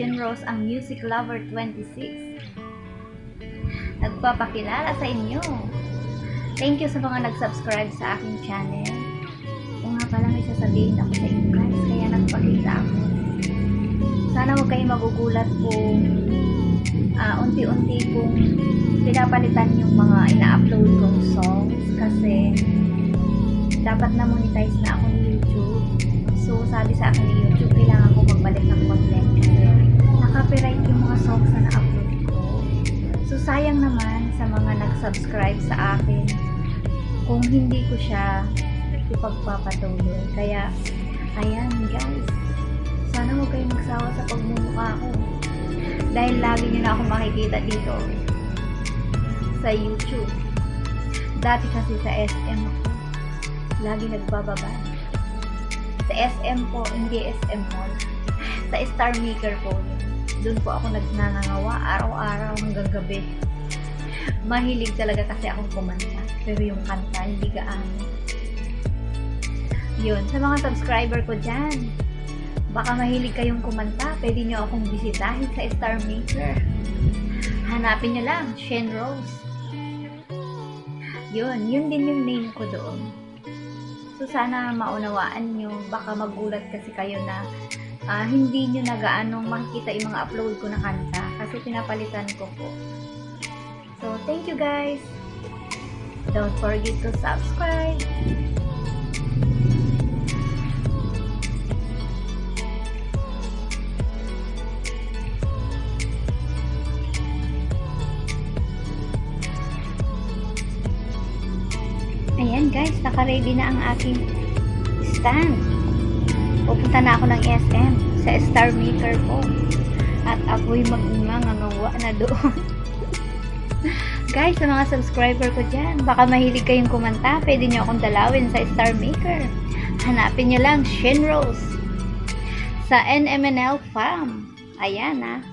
Shinrose, ang Music Lover 26. Nagpapakilala sa inyo. Thank you sa mga nag-subscribe sa aking channel. Kung nga pala may sasabihin ako sa inyo guys, kaya nagpakita ako. Sana huwag kayong magugulat kung unti-unti kung pinapalitan yung mga ina-upload kong songs kasi dapat na monetize na ako ni YouTube. So sabi sa akin ni YouTube, kailangan ko magbalik ng content kasi naka-copyright yung mga songs na na-upload ko. So sayang naman sa mga nag-subscribe sa akin kung hindi ko siya ipagpapatuloy. Kaya ayan guys, sana huwag kayong magsawa sa pagmumukha ko dahil lagi nyo na ako makikita dito sa YouTube. Dati kasi sa SM ako lagi nagbababa. Sa SM po, hindi SM Mall, sa Star Maker po, doon po ako nagnangangawa araw-araw hanggang gabi. Mahilig talaga kasi akong kumanta, pero yung kanta hindi gaano. Yun, sa mga subscriber ko dyan, baka mahilig kayong kumanta, pwede nyo akong bisitahin sa Star Maker. Hanapin nyo lang, Shinrose. Yun din yung name ko doon. So sana maunawaan nyo, baka magulat kasi kayo na hindi nyo na gaano makikita yung mga upload ko na kanta kasi pinapalitan ko po. So thank you guys. Don't forget to subscribe. Ayan guys, naka-ready na ang aking stand. Pupunta na ako ng SM sa Star Maker po. At ako'y magngangawa na doon. Guys, sa mga subscriber ko dyan, baka mahilig kayong kumanta, pwede nyo akong dalawin sa Star Maker. Hanapin nyo lang Shinrose sa NMNL Farm. Ayan